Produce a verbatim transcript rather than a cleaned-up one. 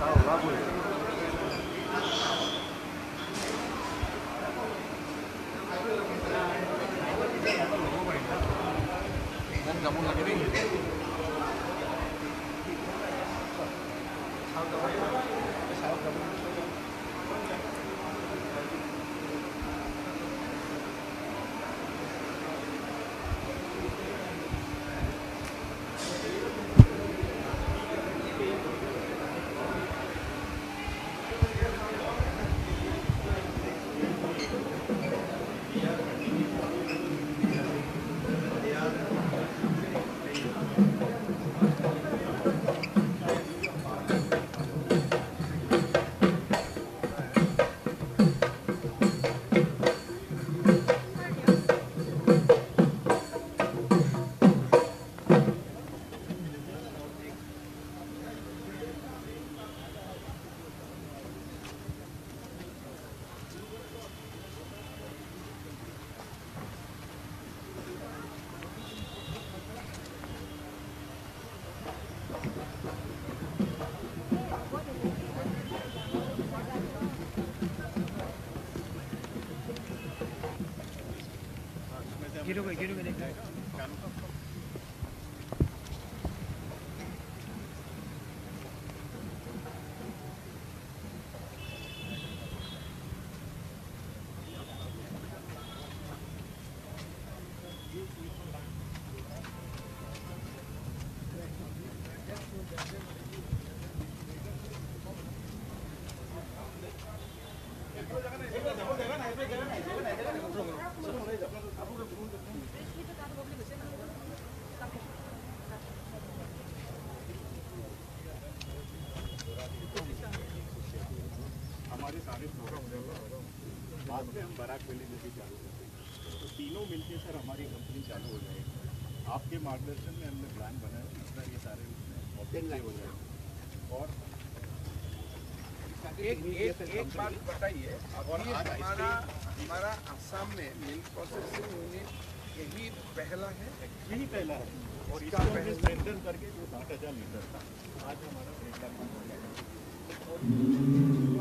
Nggak mau lagi nih. गिरोगे गिरोगे देखो हमारे सारे प्रोग्राम बाद में हम बराक वैली में भी चालू करते हैं, तो तीनों मिलके सर हमारी कंपनी चालू हो जाएगी। आपके मार्गदर्शन में हमने प्लान बनाया, इतना ये सारे ऑब्जेक्टिव हो जाएंगे। और एक एक एक बात बताइए, अभी हमारा हमारा आसाम में मिल्क प्रोसेसिंग यूनिट यही पहला है, यही पहला है। और इसका पहले स्ट्रेंथन करके जो साठ हजार लीटर था, आज हमारा एक लाख